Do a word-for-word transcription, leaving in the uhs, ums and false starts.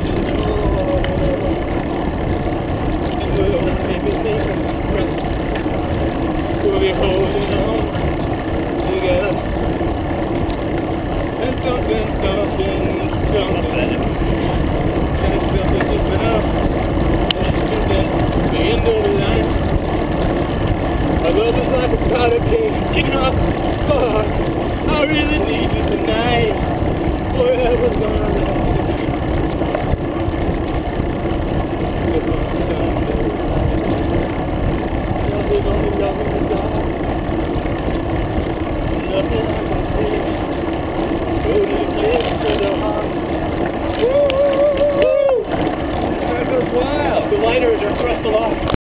We'll be holding on together. And something, something, something. And something just been up. And you get the end of the line. My love is like a powder keg, kicking off the spark. I really need you tonight. Forever's gonna last. It's a long time, baby. Love is only love in the dark. Nothing I can see. Total eclipse to the heart. Woo! That goes wild. The lighters are thrust aloft.